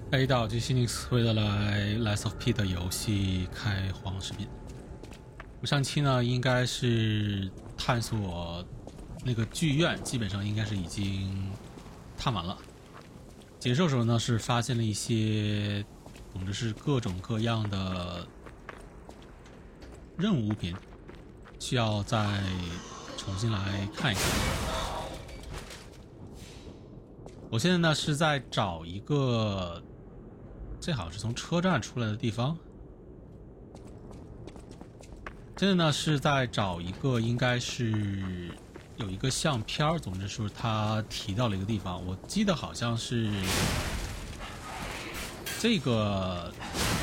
A 到 G Phoenix 为了来 Last of P 的游戏开黄视频。我上期呢应该是探索那个剧院，基本上应该是已经探完了。结束的时候呢是发现了一些，总之是各种各样的任务物品，需要再重新来看一看。我现在呢是在找一个，这好像是从车站出来的地方。现在呢是在找一个，应该是有一个相片，总之说他提到了一个地方，我记得好像是这个，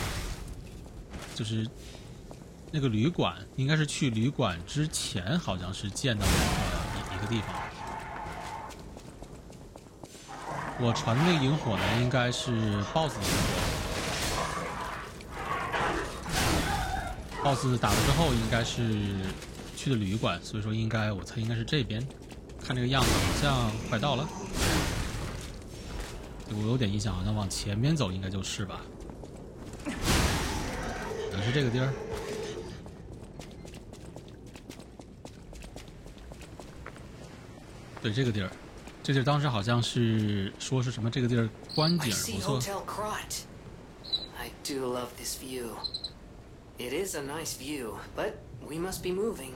就是那个旅馆，应该是去旅馆之前好像是见到一个地方。我传的那个萤火呢应该是 BOSS 的萤火，BOSS 打了之后应该是去的旅馆，所以说我猜应该是这边。看这个样子好像快到了，我有点印象，好像往前面走应该就是吧，可能是这个地儿。对，这个地儿，这地儿当时好像是说是什么这个地儿观景不错。 I do love this view. It is a nice view, but we must be moving.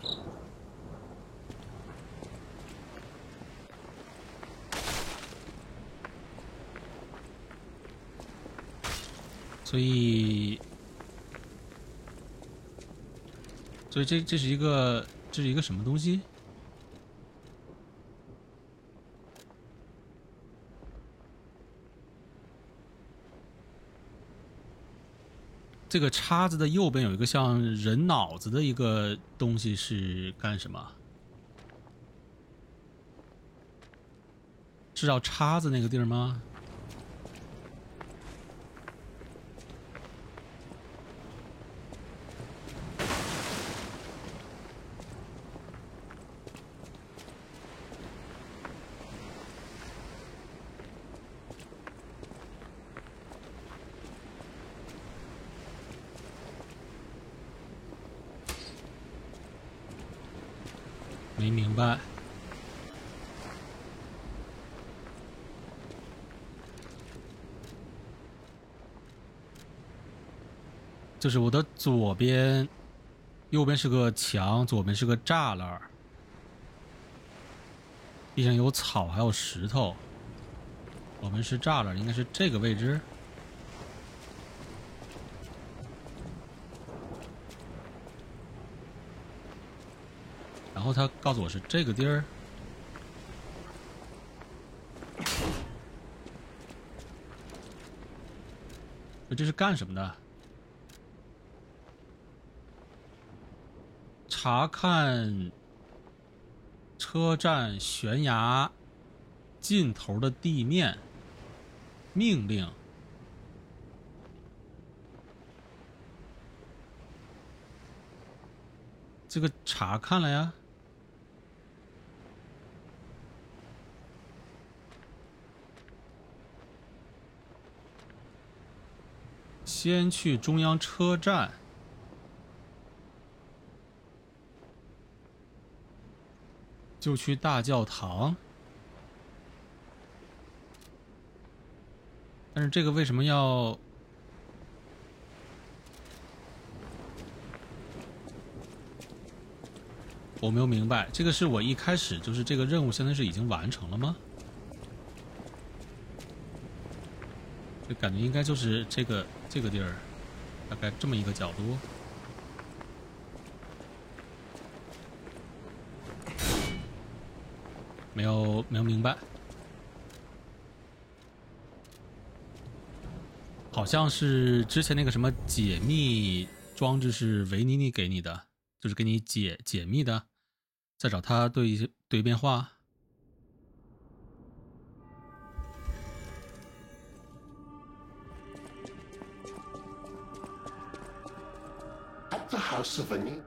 所以这是一个什么东西？这个叉子的右边有一个像人脑子的一个东西，是干什么？是叫叉子那个地儿吗？没明白。就是我的左边，右边是个墙，左边是个栅栏，地上有草还有石头。左边是栅栏，应该是这个位置。然后他告诉我是这个地儿。这是干什么的？查看车站悬崖尽头的地面。命令。这个查看了呀。先去中央车站，就去大教堂。但是这个为什么要？我没有明白，这个是我一开始就是这个任务，现在是已经完成了吗？就感觉应该就是这个地儿，大概这么一个角度。没有明白。好像是之前那个什么解密装置是维尼尼给你的，就是给你解密的，再找他对一遍话。 At the house of Annie.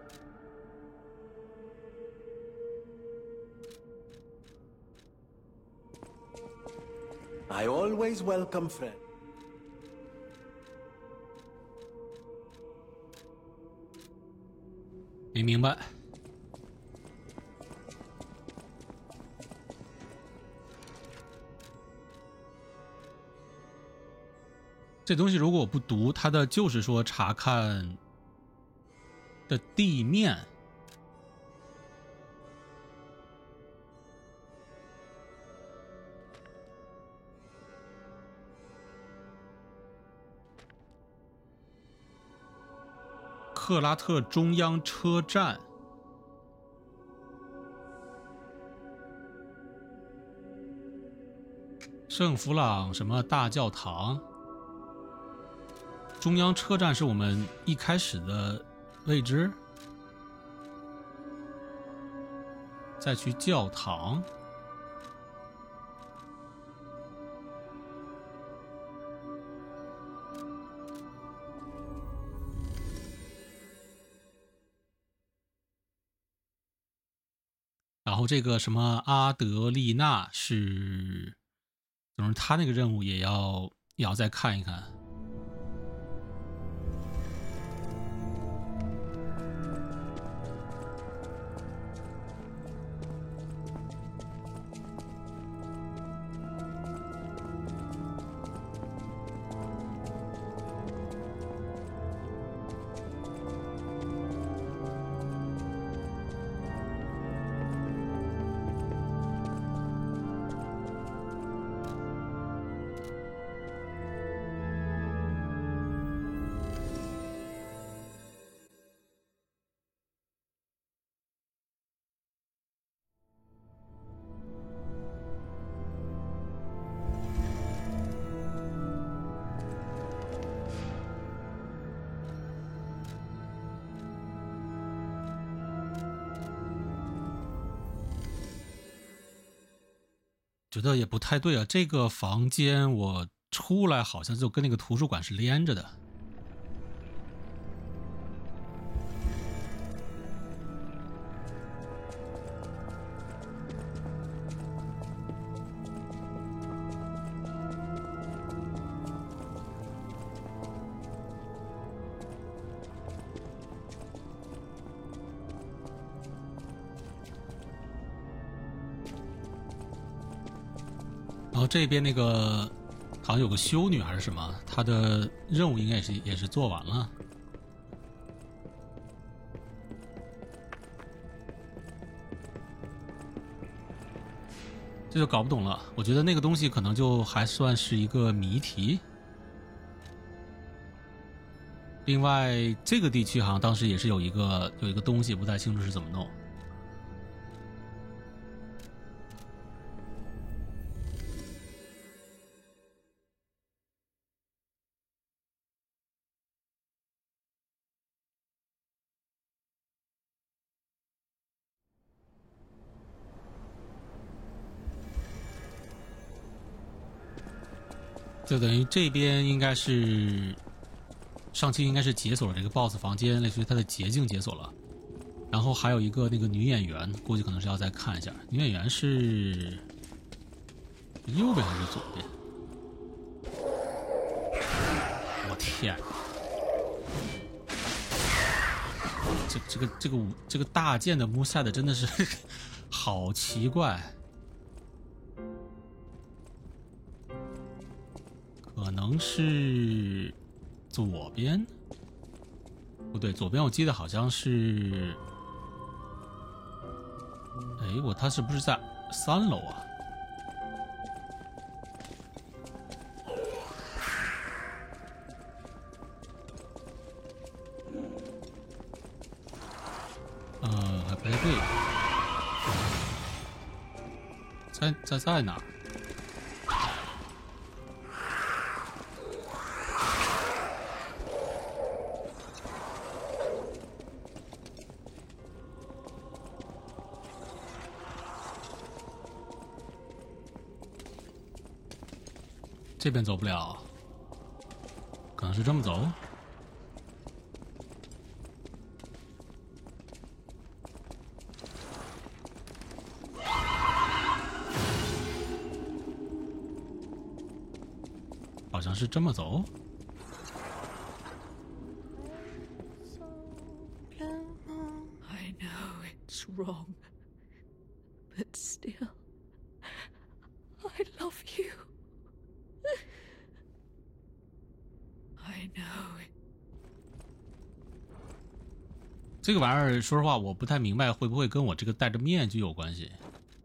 I always welcome friends. 没明白。这东西如果我不读，它的就是说查看的地面。克拉特中央车站，圣弗朗什么大教堂，中央车站是我们一开始的位置，再去教堂。然后这个什么阿德丽娜是，就是他那个任务也要再看一看。觉得也不太对啊，这个房间我出来好像就跟那个图书馆是连着的。然后这边那个好像有个修女还是什么，她的任务应该也是做完了。这就搞不懂了，我觉得那个东西可能就还算是一个谜题。另外，这个地区好像当时也是有一个东西，不太清楚是怎么弄。就等于这边应该是上期应该是解锁了这个 BOSS 房间，类似于它的捷径解锁了。然后还有一个那个女演员，估计可能是要再看一下。女演员是右边还是左边？我天！这个大剑的moveset真的是好奇怪。可能是左边，不对，左边我记得好像是，哎，他是不是在3楼啊？还不太对，在哪儿？这边走不了，可能是这么走。好像是这么走。 I I love you. I know it. 这个玩意儿，说实话，我不太明白会不会跟我这个戴着面具有关系。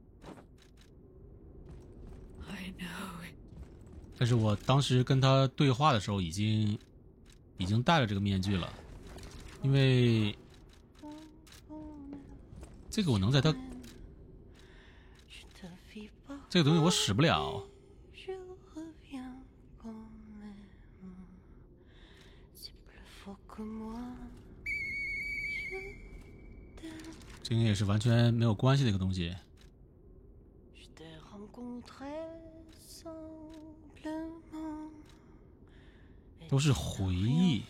I know it. 但是我当时跟他对话的时候，已经戴了这个面具了，因为这个我能在他这个东西我使不了。这个也是完全没有关系的一个东西。都是回忆。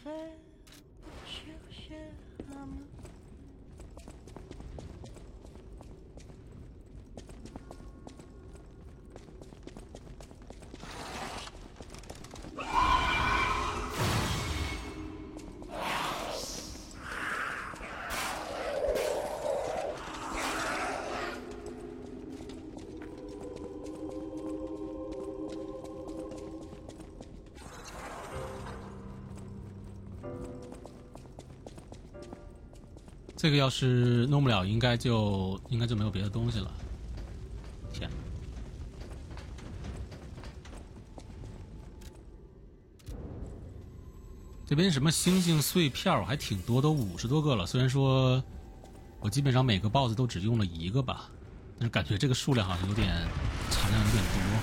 这个要是弄不了，应该就没有别的东西了。天，这边什么星星碎片我还挺多，都50多个了。虽然说我基本上每个 BOSS 都只用了1个吧，但是感觉这个数量好像有点产量有点多。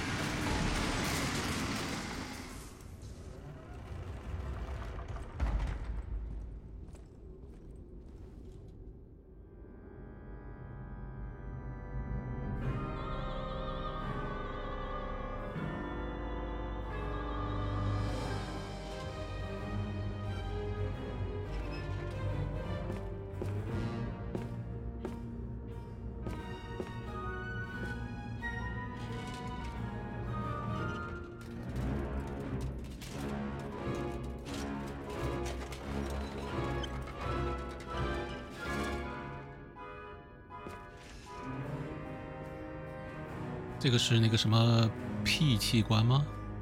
这个是那个什么 P 器官吗？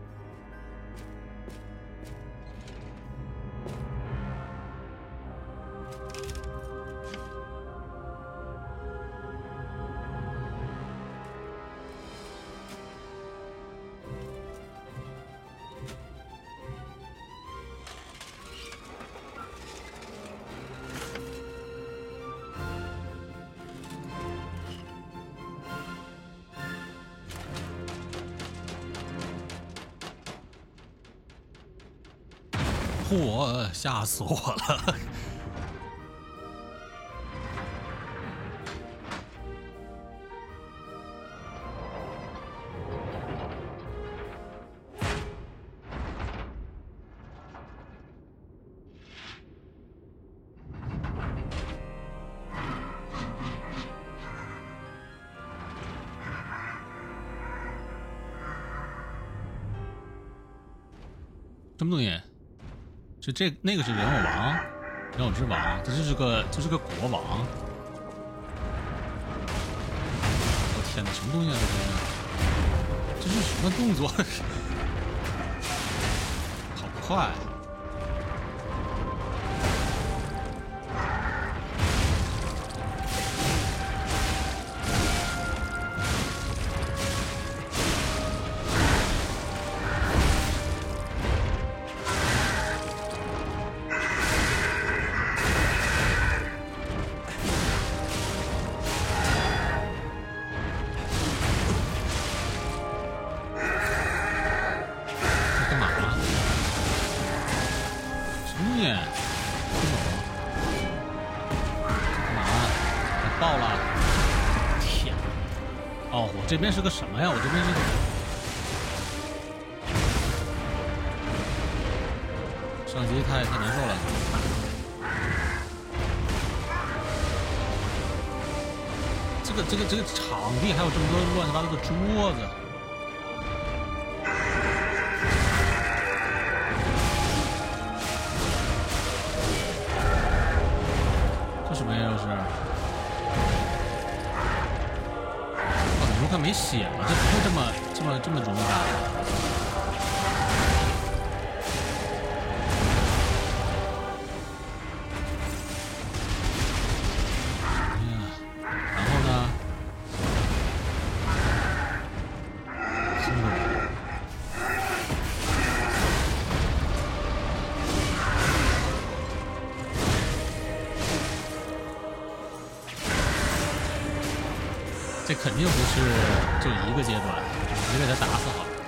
嚯，吓死我了！什么东西？是那个是人偶王，人偶之王，这就是个国王。我天哪，什么东西啊这是什么动作？好快！这边是个什么呀？我这边是上机太难受了。这个场地还有这么多乱七八糟的桌子。这什么呀？又是？ 没血了，这不会这么容易打。然后呢？这肯定不是就一个阶段，直接给他打死好了。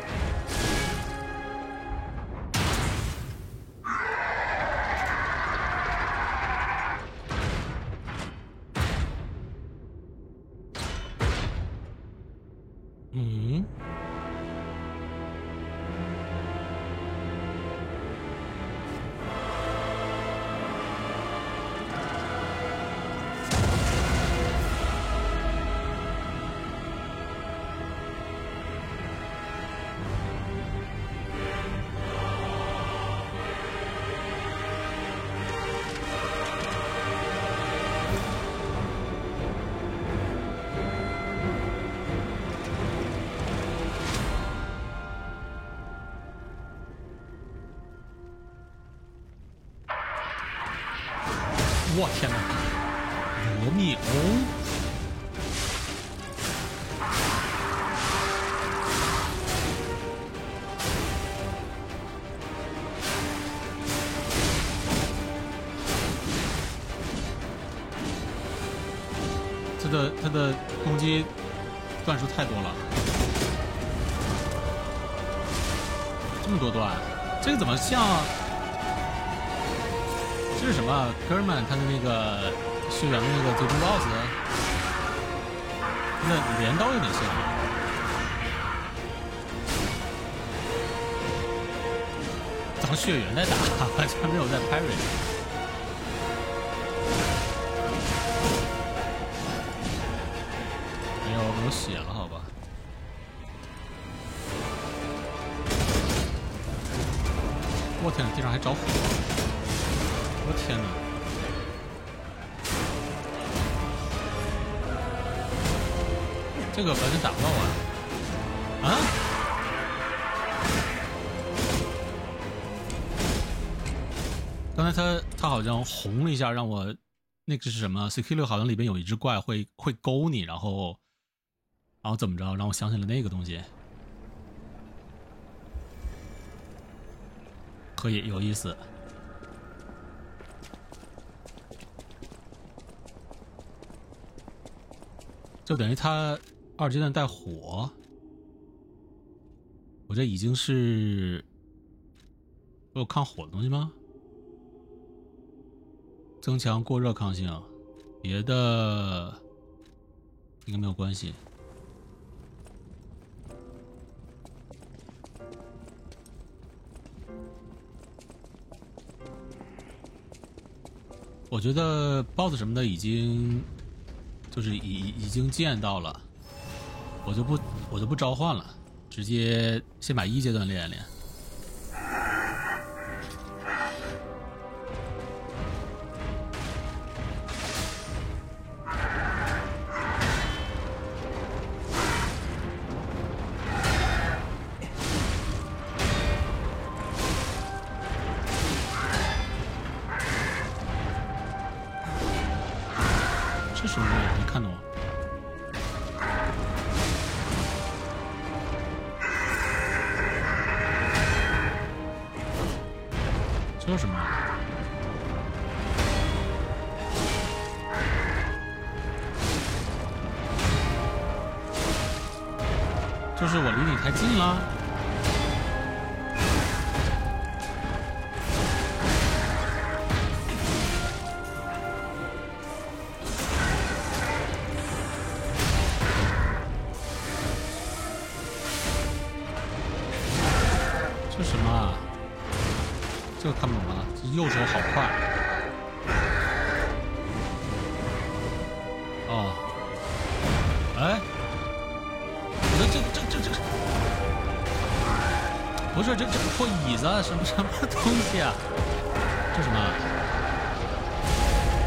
嗯。我天哪！罗密欧，他的攻击段数太多了，这么多段，这个怎么像？这是什么？哥们他的那个血缘的那个最终 BOSS， 那镰刀有点像。当血缘在打，完全没有在 parry。没有血了，好吧。我天，地上还着火！我天哪！这个完全打不到啊！啊！刚才他好像红了一下，让我那个是什么 ？CK6 好像里边有一只怪会勾你，然后怎么着？让我想起了那个东西，可以有意思。就等于他2阶段带火，我这已经是我有抗火的东西吗？增强过热抗性，别的应该没有关系。我觉得 BOSS 什么的已经。就是已经见到了，我就不召唤了，直接先把1阶段练一练。这什么东西？没看懂。这是什么？就是我离你太近了。这什么啊？这个看不懂啊！这右手好快。哦，哎，我的这不是这破椅子什么东西啊？这什么？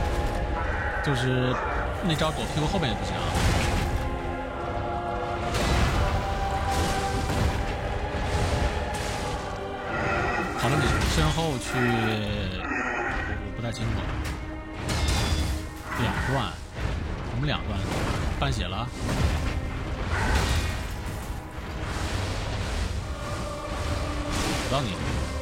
就是那招躲屁股后面也不行。 跑到你身后去，我不太清楚。2段，我们2段半血了。找到你。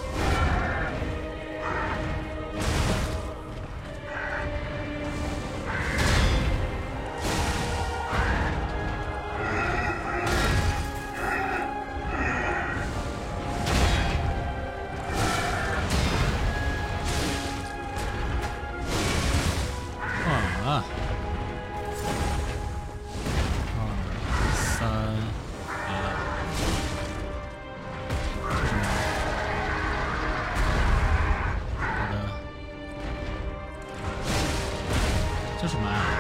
这什么呀？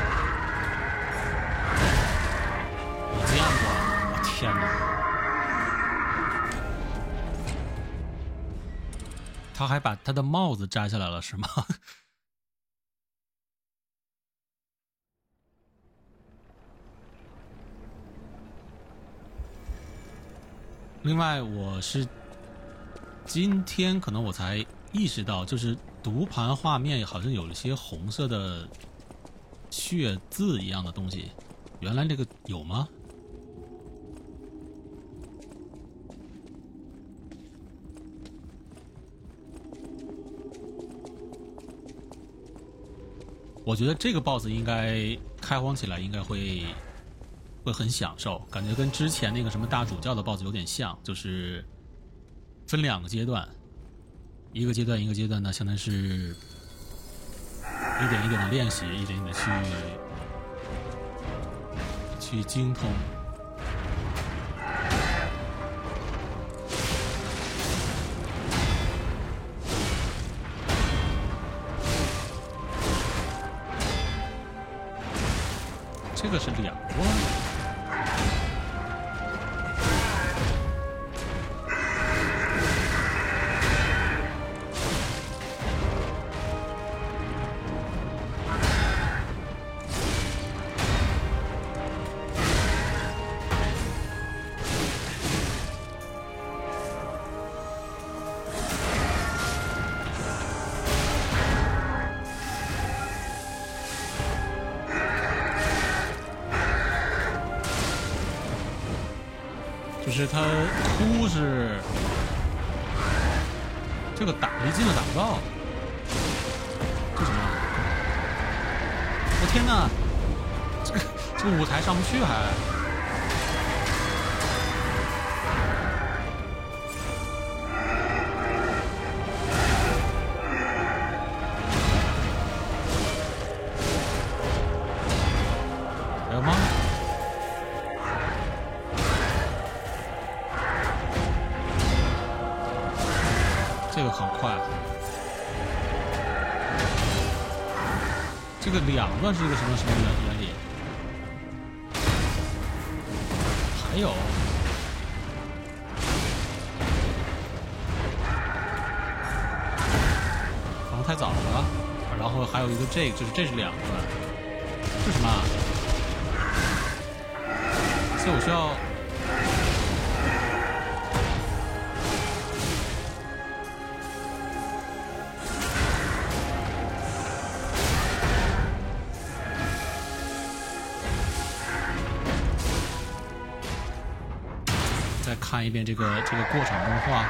我见过，我天哪！他还把他的帽子摘下来了，是吗？另外，我是今天可能我才意识到，就是读盘画面好像有一些红色的血字一样的东西，原来这个有吗？我觉得这个 BOSS 应该开荒起来应该会很享受，感觉跟之前那个什么大主教的 BOSS 有点像，就是分2个阶段，一个阶段呢，相当于是一点一点的练习，一点一点的去精通。这个是2段。就是他哭是这个离近了打不到，这什么？我天哪！这个舞台上不去还。还有吗？这个很快，这个2段是一个什么原理？还有，可能太早了，然后还有一个这是2段，这是什么？所以我需要。再看一遍这个过场动画。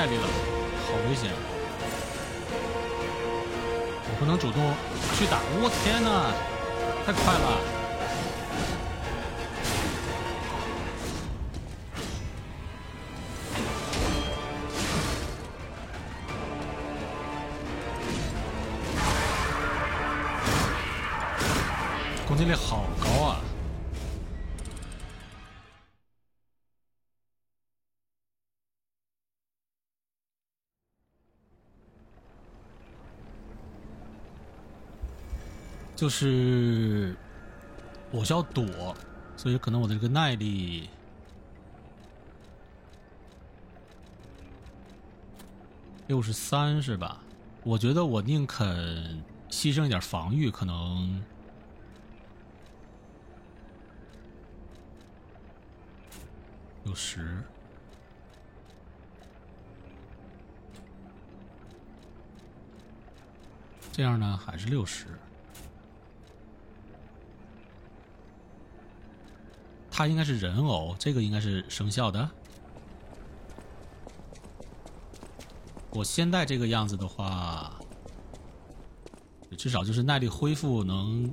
耐力了，好危险！我不能主动去打，我天哪，太快了！攻击力好高啊！就是我需要躲，所以可能我的这个耐力63是吧？我觉得我宁肯牺牲一点防御，可能60。这样呢，还是60。它应该是人偶，这个应该是生效的。我先带这个样子的话，至少就是耐力恢复能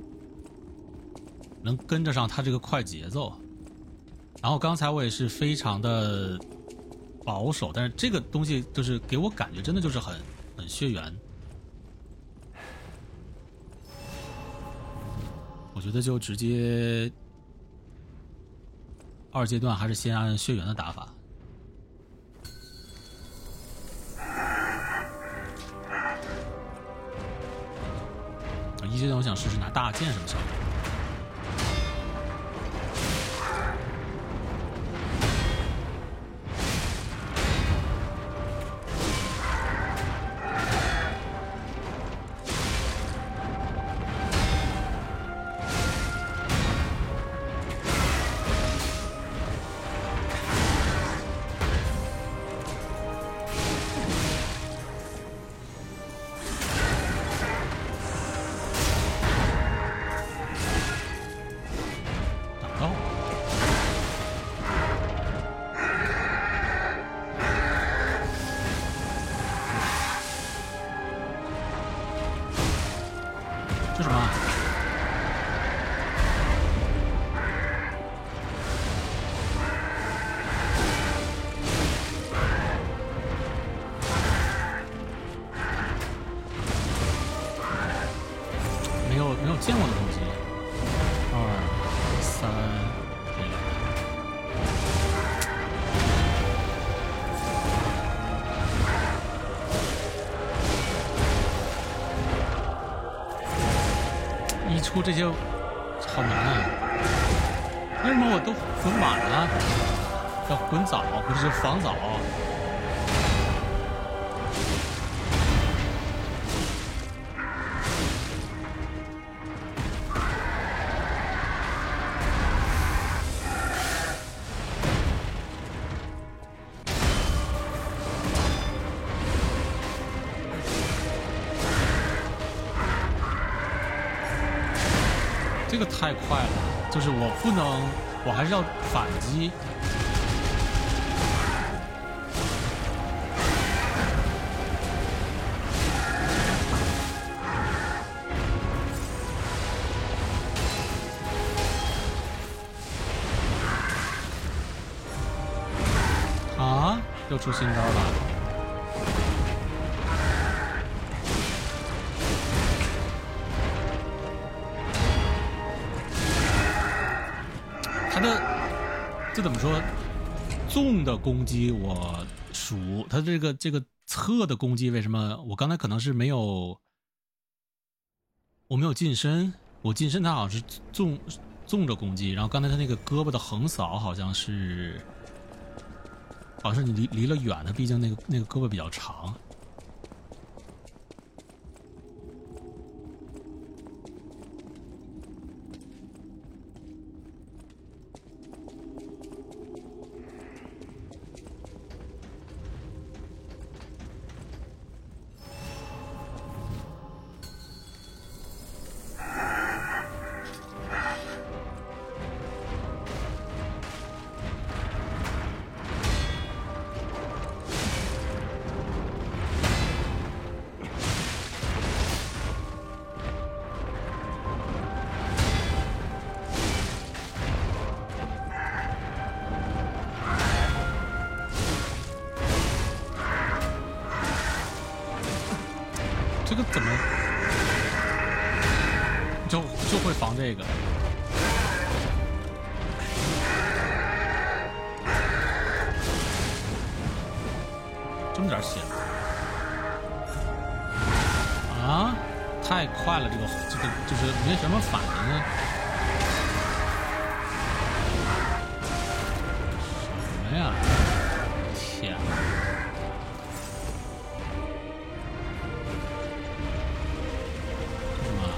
跟着上它这个快节奏。然后刚才我也是非常的保守，但是这个东西就是给我感觉真的就是很血缘。我觉得就直接2阶段还是先按血缘的打法。1阶段我想试试拿大剑什么效果。这什么？没有见过的东西。2、3，这个。一出这些好难啊！为什么我都混满了？叫混早，不是防早。这个太快了，就是我不能，我还是要反击。啊，又出新招了。这怎么说？纵的攻击我熟，他这个侧的攻击为什么？我刚才可能是没有近身，我近身他好像是纵着攻击，然后刚才他那个胳膊的横扫好像是你离了远的，毕竟那个胳膊比较长。 这个怎么就会防这个？这么点血啊！太快了，这个就是没什么反应啊！什么呀？天！什么？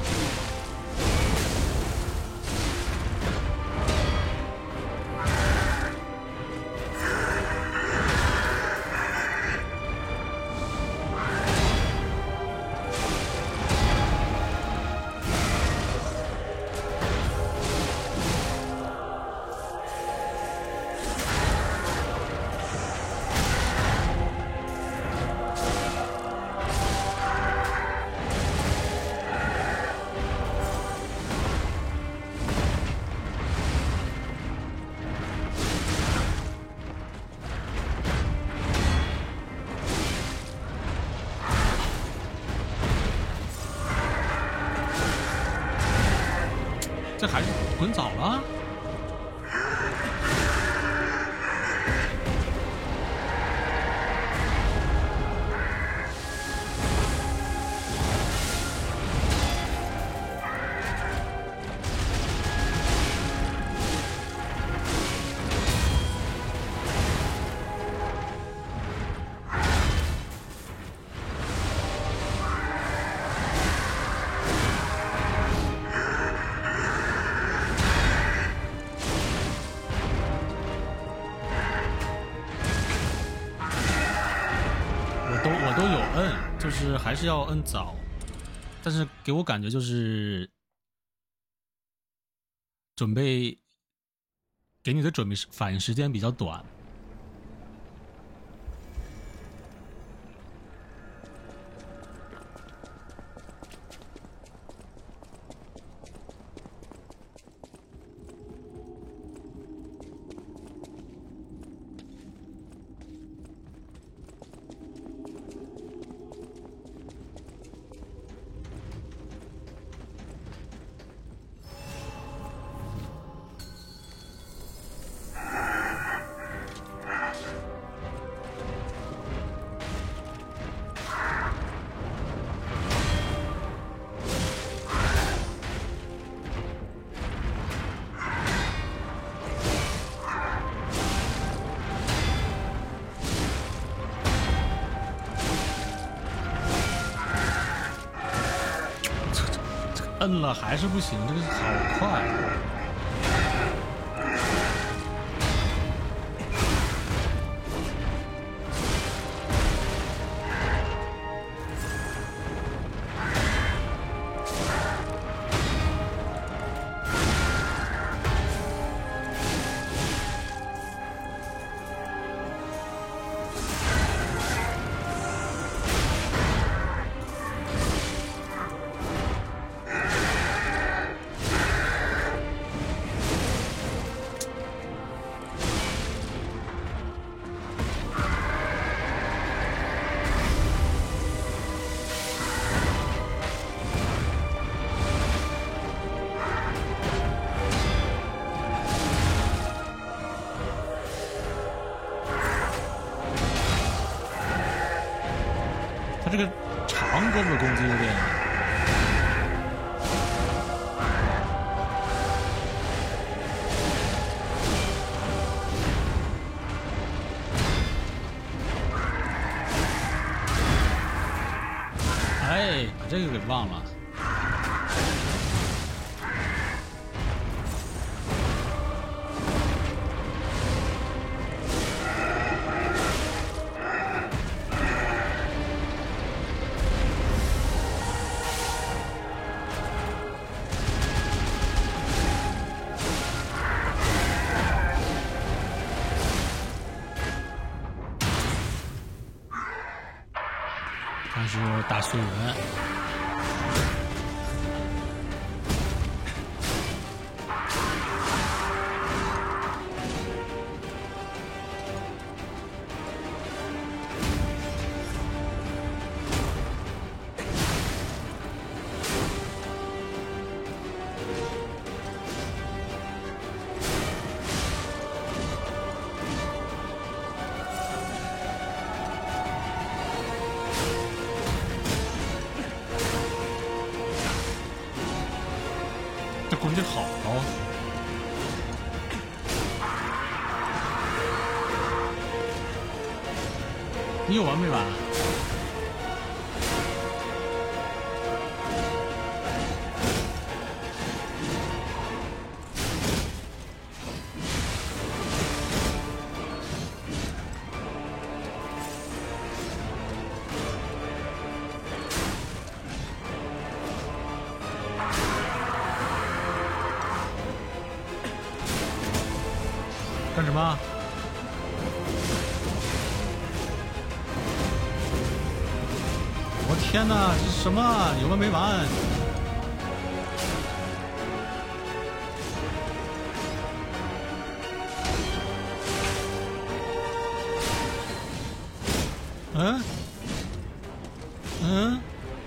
这还是滚早了。我都有摁，就是还是要摁早，但是给我感觉就是准备给你的准备反应时间比较短。摁了还是不行，这个好快。这个长胳膊攻击有点，哎，把这个给忘了。但是打碎人， 这攻击好高。你有完没完？干什么？我天哪，这是什么？有完没完？嗯？嗯？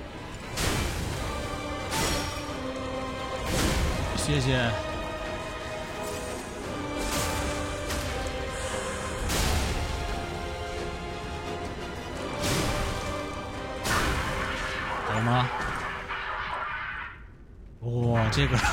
谢谢。好吗？哇，这个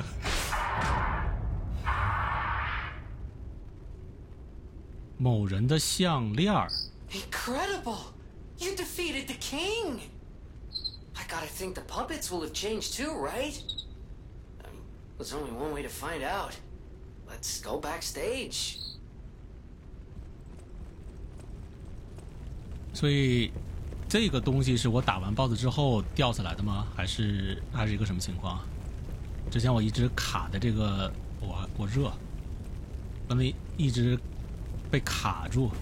某人的项链儿。 Incredible! You defeated the king! I gotta think the puppets will have changed too, right? There's only one way to find out. Let's go backstage. 所以，这个东西是我打完 BOSS 之后掉下来的吗？还是一个什么情况？之前我一直卡的这个，我热，刚才一直被卡住。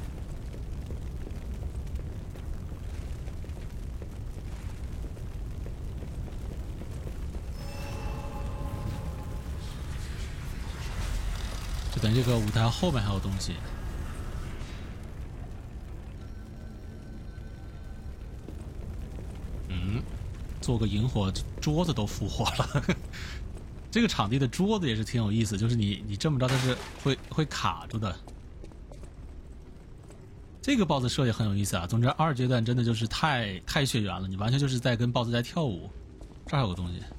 就等于这个舞台后面还有东西。嗯，做个萤火桌子都复活了。这个场地的桌子也是挺有意思，就是你这么着它是会卡住的。这个 BOSS 设计很有意思啊。总之2阶段真的就是太血缘了，你完全就是在跟 BOSS 在跳舞。这儿还有个东西。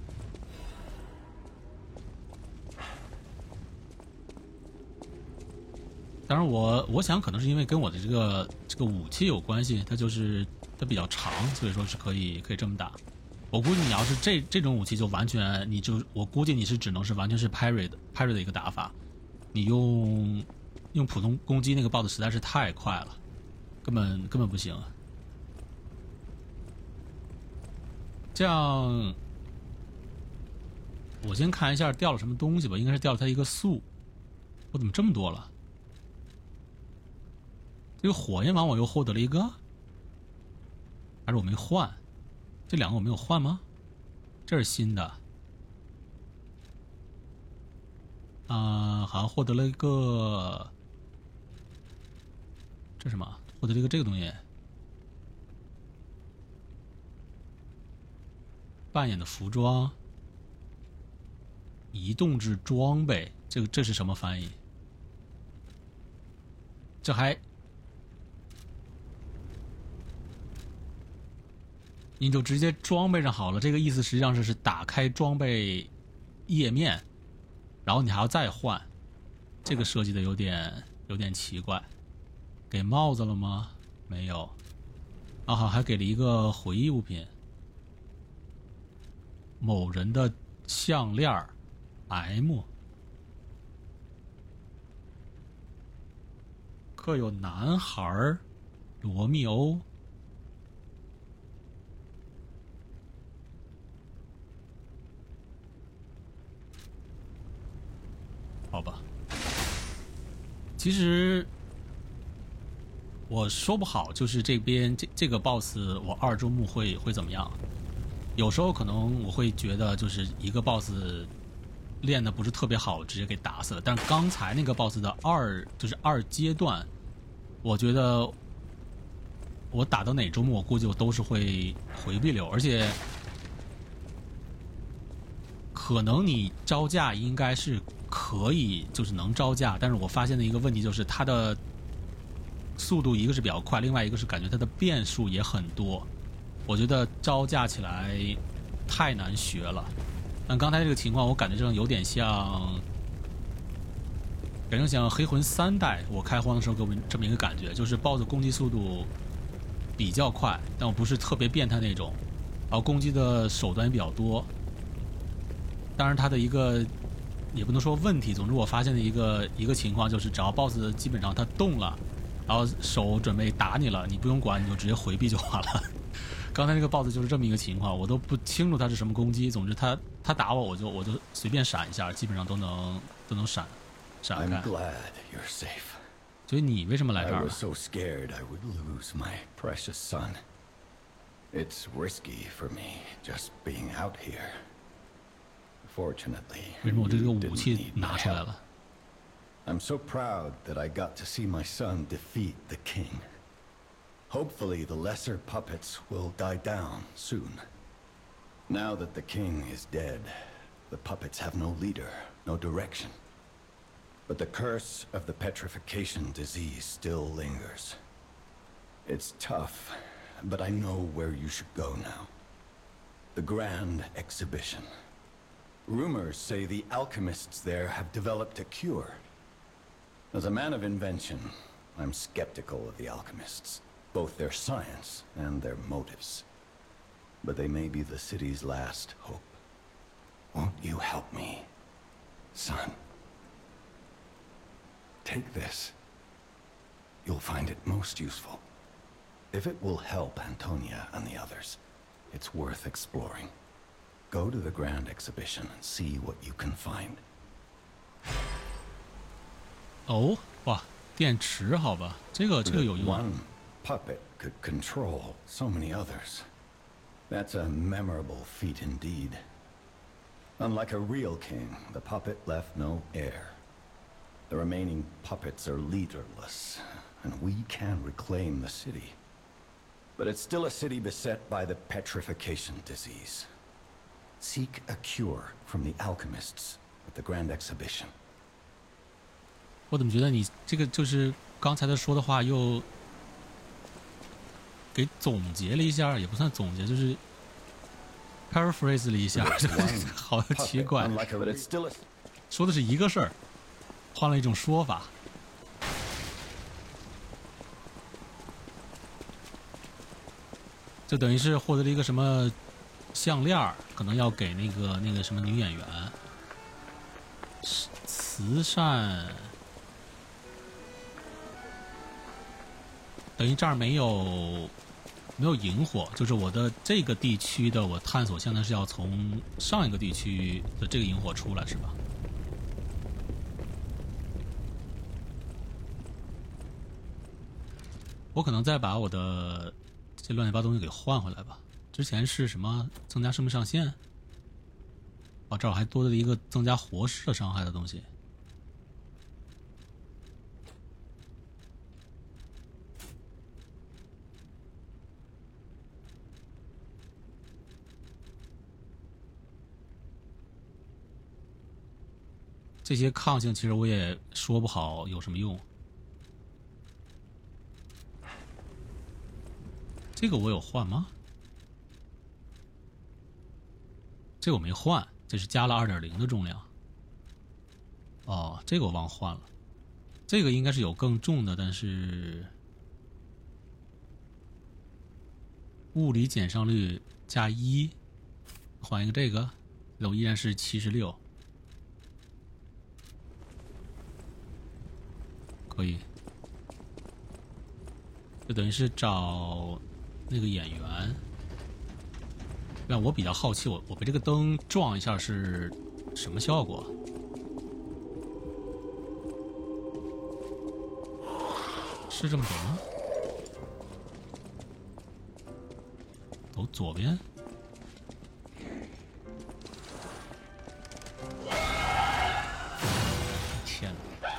当然我想可能是因为跟我的这个武器有关系，它比较长，所以说是可以这么打。我估计你要是这种武器就完全我估计你是只能是完全是 parry 的一个打法，你用普通攻击那个 BOSS 实在是太快了，根本不行。这样，我先看一下掉了什么东西吧，应该是掉了它一个素。我怎么这么多了？ 这个火焰王我又获得了一个，还是我没换？这2个我没有换吗？这是新的。好像获得了一个，这是什么？获得了一个这个东西，扮演的服装，移动至装备，这是什么翻译？这还。 你就直接装备上好了，这个意思实际上是打开装备页面，然后你还要再换，这个设计的有点奇怪。给帽子了吗？没有。啊好，还给了一个回忆物品，某人的项链 M， 刻有男孩罗密欧。 好吧，其实我说不好，就是这边这个 BOSS 我2周目会怎么样？有时候可能我会觉得就是一个 BOSS 练的不是特别好，直接给打死了。但是刚才那个 BOSS 的2阶段，我觉得我打到哪周目，我估计我都是会回避流，而且。 可能你招架应该是可以，就是能招架，但是我发现的一个问题就是它的速度一个是比较快，另外一个是感觉它的变数也很多，我觉得招架起来太难学了。 但刚才这个情况，我感觉上有点像，黑魂3代我开荒的时候给我这么一个感觉，就是 BOSS 攻击速度比较快，但我不是特别变态那种，然后攻击的手段也比较多。当然，它的一个也不能说问题，总之我发现的一个情况就是，只要 BOSS 基本上他动了，然后手准备打你了，你不用管，你就直接回避就完了。刚才那个 BOSS 就是这么一个情况，我都不清楚他是什么攻击，总之他打我，我就随便闪一下，基本上都能闪开。 I'm glad you're safe. 所以你为什么来这 I 儿 was so scared I would lose my precious son. It's risky for me just being out here. Fortunately, 为什么我这个 you 武 didn't 器 need my 拿出来 help. 了？ I'm so proud that I got to see my son defeat the king. Hopefully the lesser puppets will die down soon. Now that the king is dead, the puppets have no leader, no direction. But the curse of the petrification disease still lingers. It's tough, but I know where you should go now. The Grand Exhibition. Rumors say the alchemists there have developed a cure. As a man of invention, I'm skeptical of the alchemists, both their science and their motives. But they may be the city's last hope. Won't you help me, son? Take this. You'll find it most useful. If it will help Antonia and the others, it's worth exploring. Go to the Grand Exhibition and see what you can find. 哦，哇，电池好吧，这个有用。 One puppet could control so many others. That's a memorable feat indeed. Unlike a real king, the puppet left no heir. The remaining puppets are leaderless, and we can reclaim the city. But it's still a city beset by the petrification disease. Seek a cure from the alchemists at the Grand Exhibition. 我怎么觉得你这个就是刚才他说的话又给总结了一下，也不算总结，就是 paraphrase 了一下，好奇怪。 But it's still a 说的是一个事儿，换了一种说法。就等于是获得了一个什么项链，可能要给那个什么女演员，慈善。等于这儿没有萤火，就是我的这个地区的我探索现在是要从上一个地区的这个萤火出来，是吧？我可能再把我的这乱七八糟东西给换回来吧。之前是什么增加生命上限？哦，这儿还多了一个增加活尸的伤害的东西。这些抗性其实我也说不好有什么用。这个我有换吗？这个我没换，这是加了 2.0 的重量。哦，这个我忘换了。这个应该是有更重的，但是物理减伤率加1，换一个这个，那我依然是76。可以，就等于是找那个演员。让我比较好奇，我被这个灯撞一下是什么效果？是这么走吗？走左边。天哪！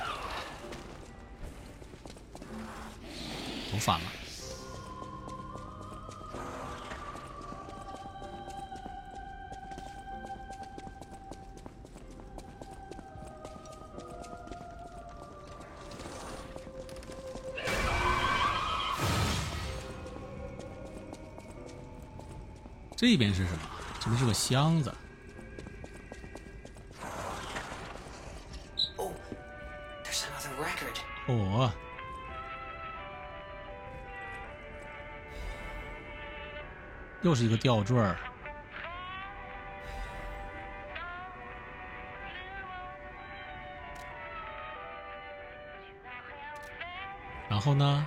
走反了。这边是什么？这边是个箱子。 哦，又是一个吊坠儿。然后呢，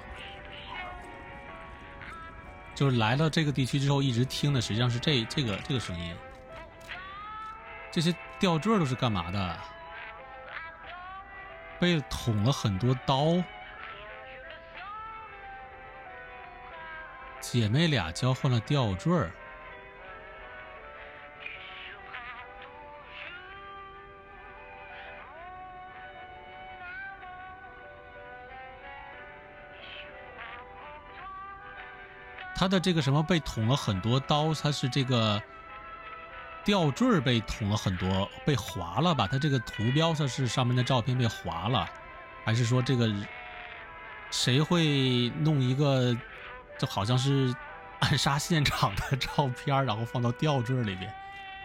就是来了这个地区之后，一直听的实际上是这个声音。这些吊坠都是干嘛的？被捅了很多刀。姐妹俩交换了吊坠儿。他的这个什么被捅了很多刀，他是这个吊坠被捅了很多，被划了吧？他这个图标它是上面的照片被划了，还是说这个谁会弄一个就好像是暗杀现场的照片，然后放到吊坠里边？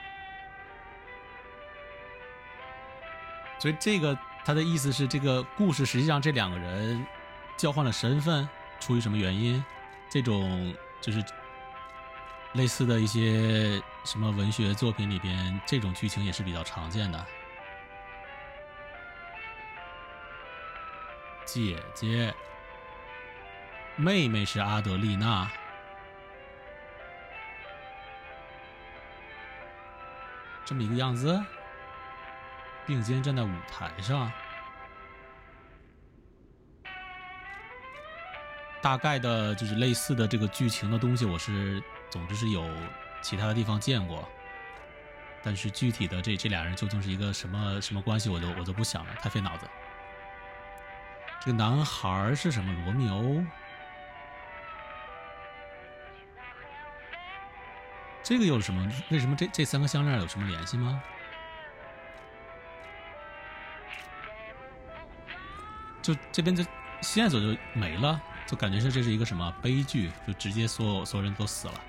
所以这个他的意思是，这个故事实际上这两个人交换了身份，出于什么原因？这种就是类似的一些什么文学作品里边，这种剧情也是比较常见的。姐姐，妹妹是阿德丽娜。这么一个样子，并肩站在舞台上。大概的就是类似的这个剧情的东西，总之是有其他的地方见过，但是具体的这俩人究竟是一个什么关系，我都不想了，太费脑子。这个男孩是什么？罗密欧？这个又是什么？为什么这三个项链有什么联系吗？就这边的线索就没了。就感觉这是一个什么悲剧，就直接所有人都死了。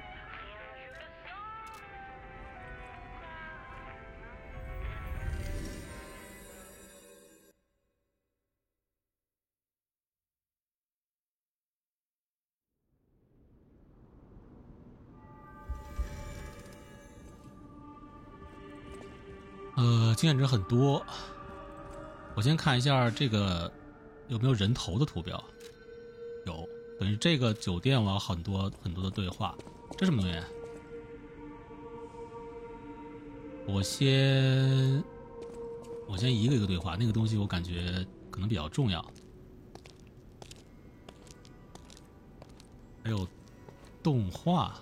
经验值很多。我先看一下这个有没有人头的图标。有，等于这个酒店我有很多的对话。这什么东西？我先一个一个对话，那个东西我感觉可能比较重要。还有动画。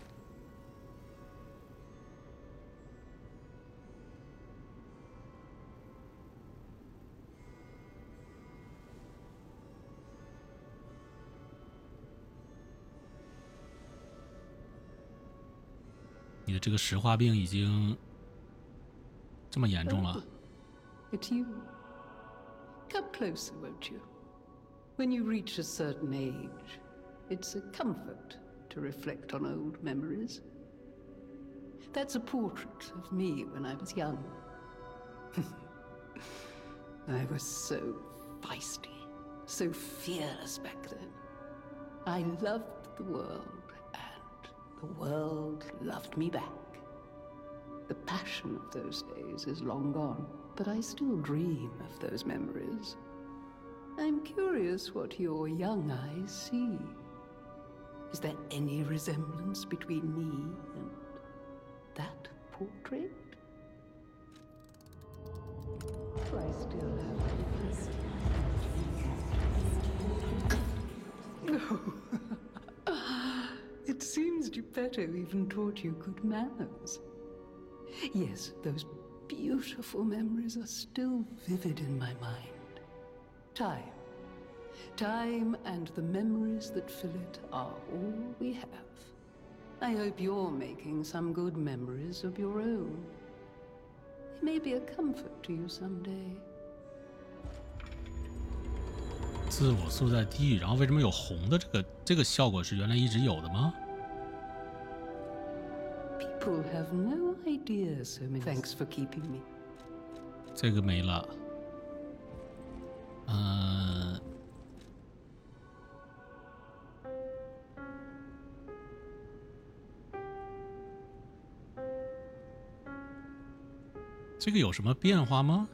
你的这个石化病已经这么严重了。 It's you. Come closer, won't you? When you reach a certain age, it's a comfort to reflect on old memories. That's a portrait of me when I was young. I was so feisty, so fearless back then. I loved the world. The world loved me back. The passion of those days is long gone, but I still dream of those memories. I'm curious what your young eyes see. Is there any resemblance between me and that portrait? Do I still have It seems Geppetto even taught you good manners. Yes, those beautiful memories are still vivid in my mind. Time and the memories that fill it are all we have. I hope you're making some good memories of your own. They may be a comfort to you someday. 自我塑在地狱，然后为什么有红的这个效果是原来一直有的吗？ People have no idea so many. Thanks for keeping me. 这个没了。 这个有什么变化吗？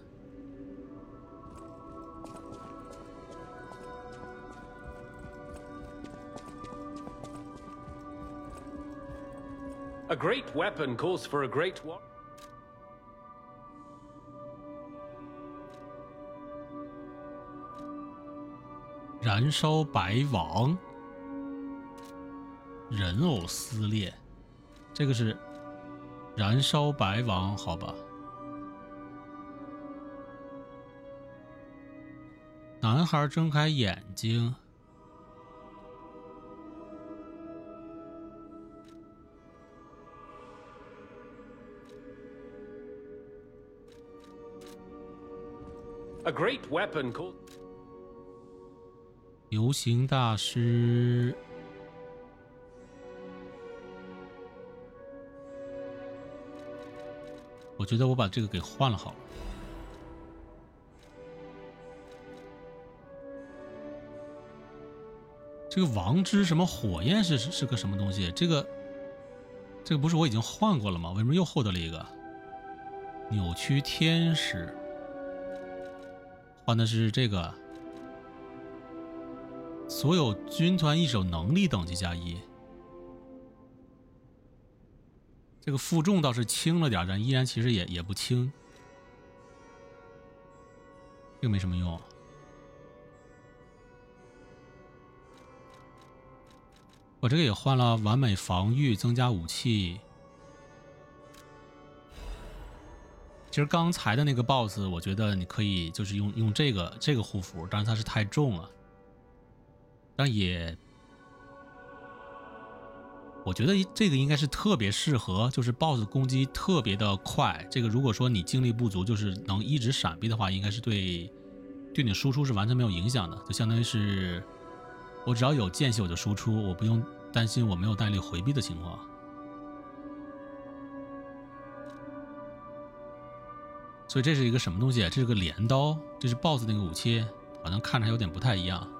A great weapon calls for a great war. 燃烧白网，人偶撕裂，这个是燃烧白网，好吧？男孩睁开眼睛。 A great weapon called. 游行大师，我觉得我把这个给换了好了。这个王之什么火焰是个什么东西？这个不是我已经换过了吗？为什么又获得了一个扭曲天使？ 换的是这个，所有军团一手能力等级加1。这个负重倒是轻了点，但依然其实也不轻。这个没什么用。我这个也换了完美防御，增加武器。 其实刚才的那个 BOSS， 我觉得你可以就是用这个护符，但是它是太重了。但也，我觉得这个应该是特别适合，就是 BOSS 攻击特别的快。这个如果说你精力不足，就是能一直闪避的话，应该是对你输出是完全没有影响的。就相当于是，我只要有间隙我就输出，我不用担心我没有弹力回避的情况。 所以这是一个什么东西？这是个镰刀，这是 BOSS 那个武器，好像看着还有点不太一样。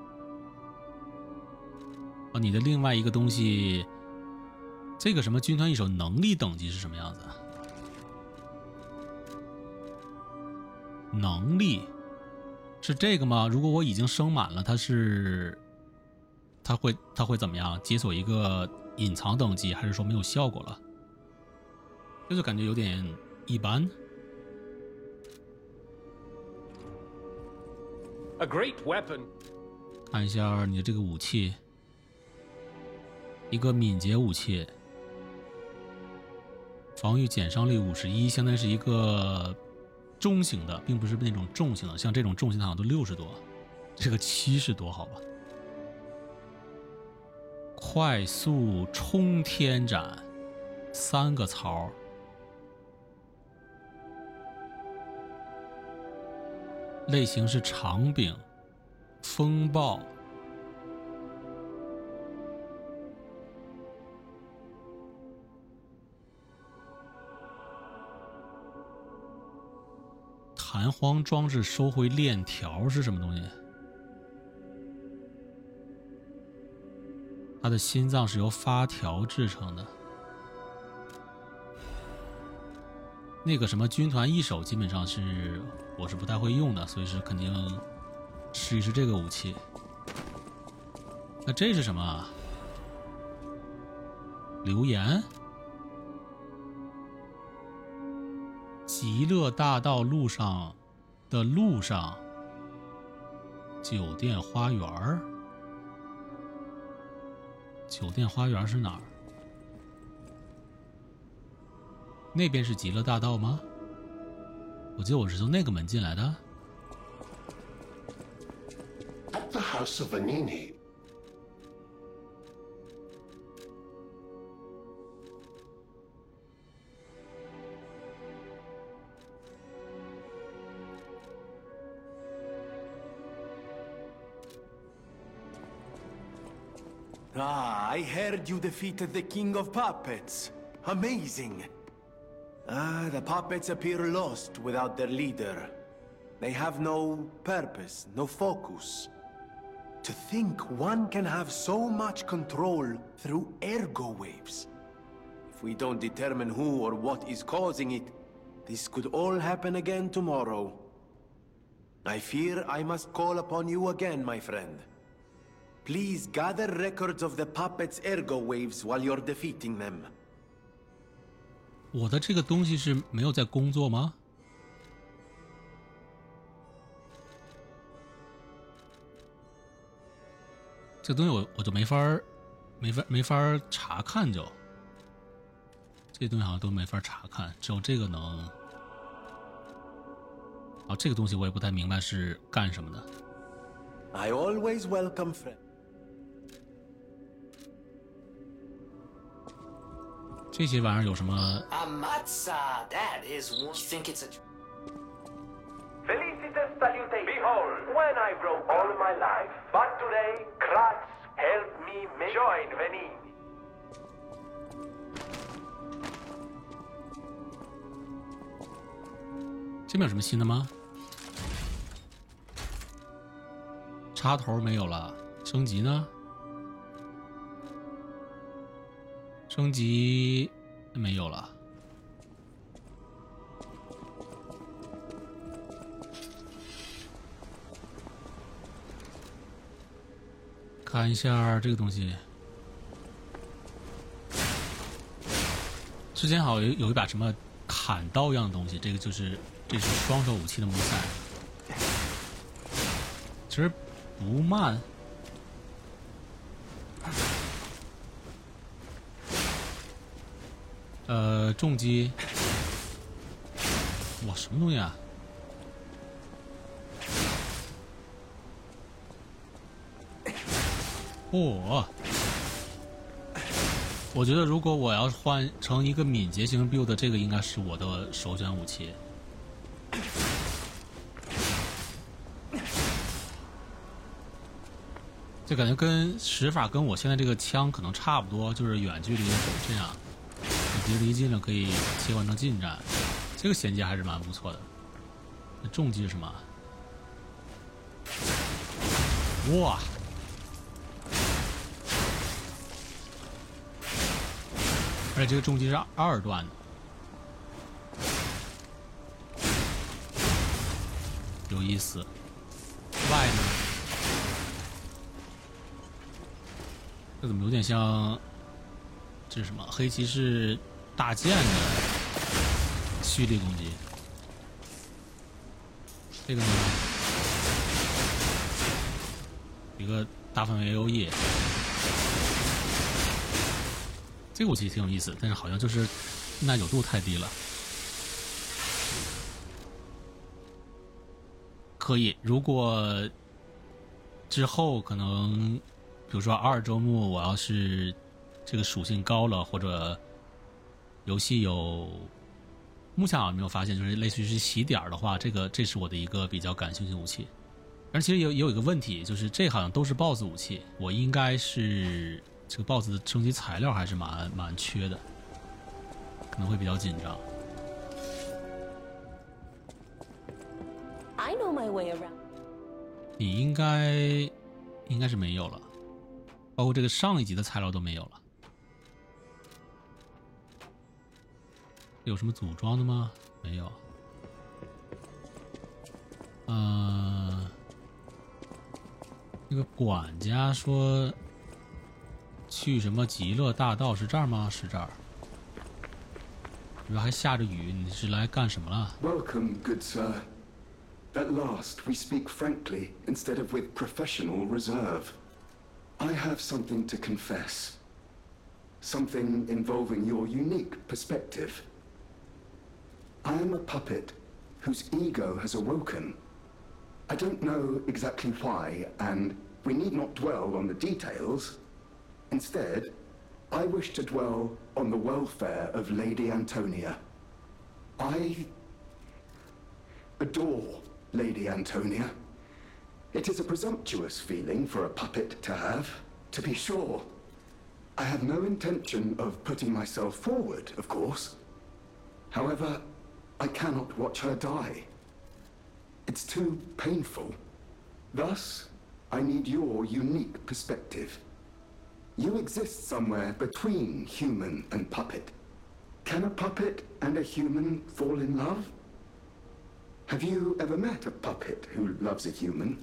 哦，你的另外一个东西，这个什么军团一手能力等级是什么样子？能力是这个吗？如果我已经升满了，它会怎么样？解锁一个隐藏等级，还是说没有效果了？这就感觉有点一般。 A great weapon. 看一下你的这个武器，一个敏捷武器，防御减伤率51，相当于是一个中型的，并不是那种重型的。像这种重型的好像都60多，这个70多，好吧？快速冲天斩，3个槽。 类型是长柄、风暴、弹簧装置收回链条是什么东西？它的心脏是由发条制成的。那个什么军团一手基本上是我是不太会用的，所以是肯定试一试这个武器。那这是什么？留言？极乐大道路上的路上，酒店花园儿。酒店花园是哪儿？那边是极乐大道吗？我记得我是从那个门进来的。 At the House of Vanini. Ah, I heard you defeated the King of Puppets. Amazing. Ah, the puppets appear lost without their leader. They have no purpose, no focus. To think one can have so much control through ergo waves. If we don't determine who or what is causing it, this could all happen again tomorrow. I fear I must call upon you again, my friend. Please gather records of the puppets' ergo waves while you're defeating them. 我的这个东西是没有在工作吗？这东西我就没法查看就，这些东西好像都没法查看，只有这个能。啊，这个东西我也不太明白是干什么的。 I always welcome friends. 这些玩意儿有什么？ Amatsa, that is one. You think it's a... Felicitas salutation. Behold, when I broke all my life, but today, Kratz helped me join Venini. 这边有什么新的吗？插头没有了，升级呢？升级没有了。看一下这个东西，之前好像有一把什么砍刀一样的东西，这是双手武器的木塞，其实不慢。重击，哇，什么东西啊？哦，我觉得如果我要换成一个敏捷型 build， 这个应该是我的首选武器。这感觉跟使法跟我现在这个枪可能差不多，就是远距离这样。敌离近了可以切换成近战，这个衔接还是蛮不错的。那重击是什么？哇！而且这个重击是2段的，有意思。Y呢？这怎么有点像？这是什么？黑骑士大剑的蓄力攻击。这个呢，一个大范围 AOE。这个武器挺有意思，但是好像就是耐久度太低了。可以，如果之后可能，比如说2周目，我要是这个属性高了，或者游戏有目前好像没有发现，就是类似于是洗点的话，这是我的一个比较感兴趣的武器。而其实也有一个问题，就是这好像都是 BOSS 武器，我应该是这个 BOSS 的升级材料还是蛮缺的，可能会比较紧张。 I know my way around. 你应该是没有了，包括这个上一集的材料都没有了。有什么组装的吗？没有。那个管家说去什么极乐大道是这儿吗？是这儿。这还下着雨，你是来干什么了？ Welcome, good sir. At last, we speak frankly instead of with professional reserve. I have something to confess. Something involving your unique perspective. I am a puppet whose ego has awoken. I don't know exactly why, and we need not dwell on the details. Instead, I wish to dwell on the welfare of Lady Antonia. I adore Lady Antonia. It is a presumptuous feeling for a puppet to have, to be sure. I have no intention of putting myself forward, of course. However, I cannot watch her die. It's too painful. Thus, I need your unique perspective. You exist somewhere between human and puppet. Can a puppet and a human fall in love? Have you ever met a puppet who loves a human?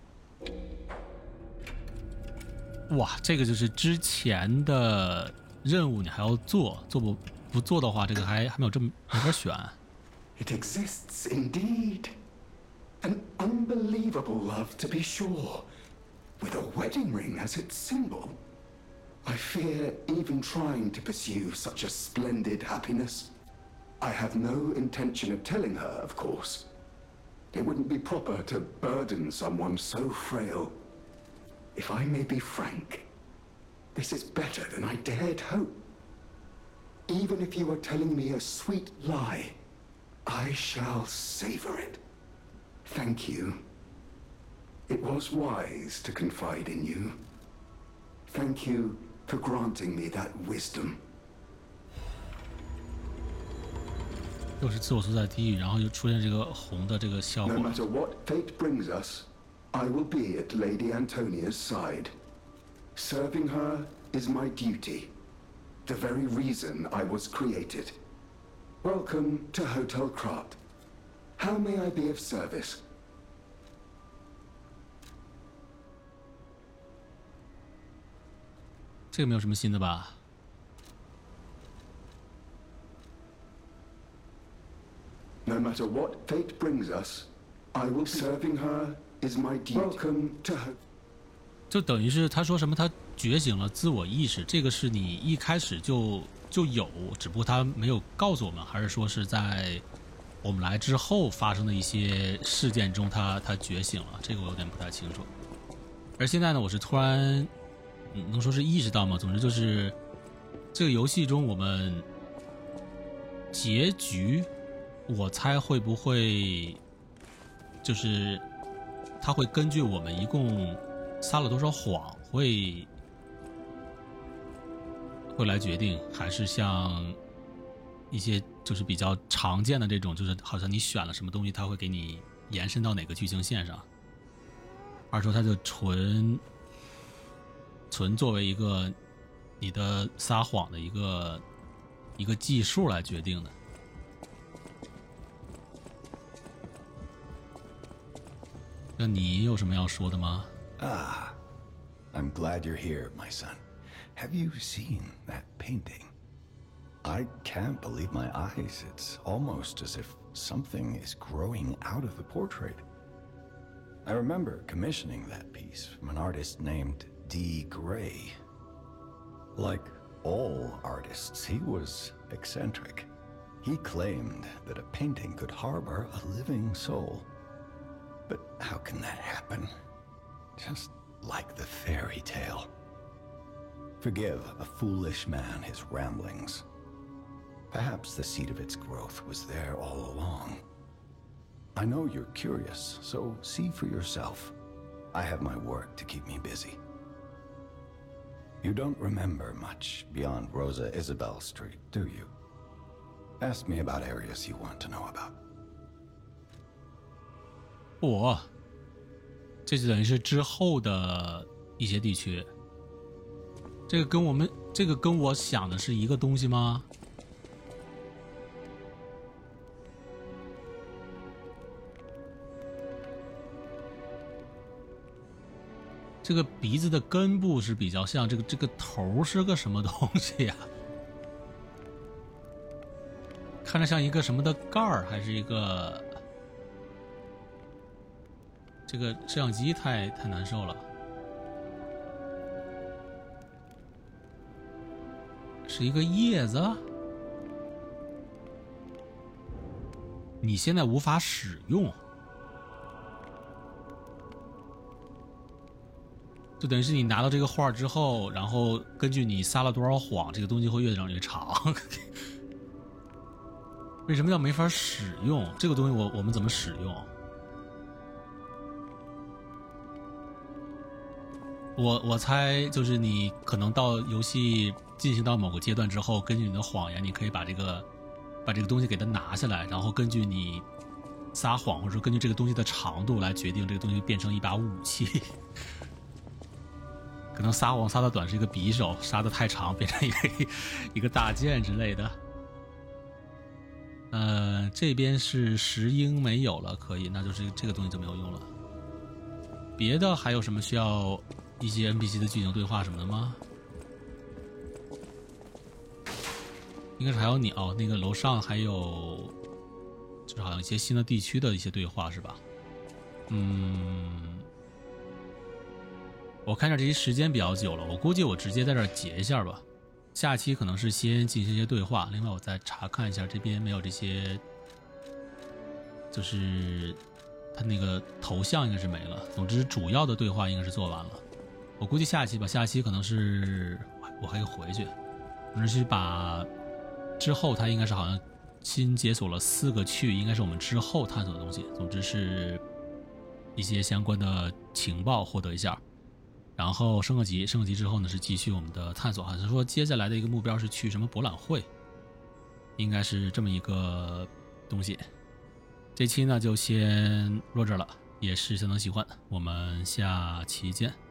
哇，这个就是之前的任务，你还要做，不做的话，这个还没有没法选。 It exists indeed. An unbelievable love, to be sure, with a wedding ring as its symbol. I fear even trying to pursue such a splendid happiness. I have no intention of telling her, of course. It wouldn't be proper to burden someone so frail. If I may be frank, this is better than I dared hope. Even if you are telling me a sweet lie, I shall savor it. Thank you. It was wise to confide in you. Thank you for granting me that wisdom. 又是自我所在地狱，然后又出现这个红的这个效果。 No matter what fate brings us, I will be at Lady Antonia's side. Serving her is my duty, the very reason I was created. Welcome to Hotel Krat. How may I be of service? 这个没有什么新的吧？ No matter what fate brings us, I will be serving her is my duty. Welcome to her. 就等于是他说什么，他觉醒了自我意识，这个是你一开始就有，只不过他没有告诉我们，还是说是在我们来之后发生的一些事件中他觉醒了，这个我有点不太清楚。而现在呢，我是突然能说是意识到吗？总之就是这个游戏中我们结局。 我猜会不会，就是他会根据我们一共撒了多少谎，会来决定，还是像一些就是比较常见的这种，就是好像你选了什么东西，他会给你延伸到哪个剧情线上，还是说他就纯作为一个你的撒谎的一个计数来决定的？ 那你有什么要说的吗？ Ah, I'm glad you're here, my son. Have you seen that painting? I can't believe my eyes. It's almost as if something is growing out of the portrait. I remember commissioning that piece from an artist named D. Gray. Like all artists, he was eccentric. He claimed that a painting could harbor a living soul. But how can that happen? Just like the fairy tale. Forgive a foolish man his ramblings. Perhaps the seed of its growth was there all along. I know you're curious, so see for yourself. I have my work to keep me busy. You don't remember much beyond Rosa Isabel Street, do you? Ask me about areas you want to know about. 这就等于是之后的一些地区。这个跟我想的是一个东西吗？这个鼻子的根部是比较像，这个头是个什么东西呀？看着像一个什么的盖儿，还是一个？ 这个摄像机太难受了，是一个叶子。你现在无法使用，就等于是你拿到这个画之后，然后根据你撒了多少谎，这个东西会越长越长。为什么叫没法使用？这个东西我们怎么使用？ 我猜就是你可能到游戏进行到某个阶段之后，根据你的谎言，你可以把这个东西给它拿下来，然后根据你撒谎，或者说根据这个东西的长度来决定这个东西变成一把武器。可能撒谎撒的短是一个匕首，撒的太长变成一个大剑之类的。 看这边是石英没有了，可以，那就是这个东西就没有用了。别的还有什么需要一些 NPC 的剧情对话什么的吗？应该是还有鸟，那个楼上还有，就是好像一些新的地区的一些对话是吧？我看着这些时间比较久了，我估计我直接在这儿截一下吧。下期可能是先进行一些对话，另外我再查看一下这边没有这些，就是他那个头像应该是没了。总之主要的对话应该是做完了。我估计下期吧，下期可能是我还可以回去，可能是把之后他应该是好像新解锁了4个区域，应该是我们之后探索的东西。总之是一些相关的情报获得一下。然后升个级之后呢是继续我们的探索，好像说接下来的一个目标是去什么博览会，应该是这么一个东西。这期呢就先录这儿了，也是相当喜欢，我们下期见。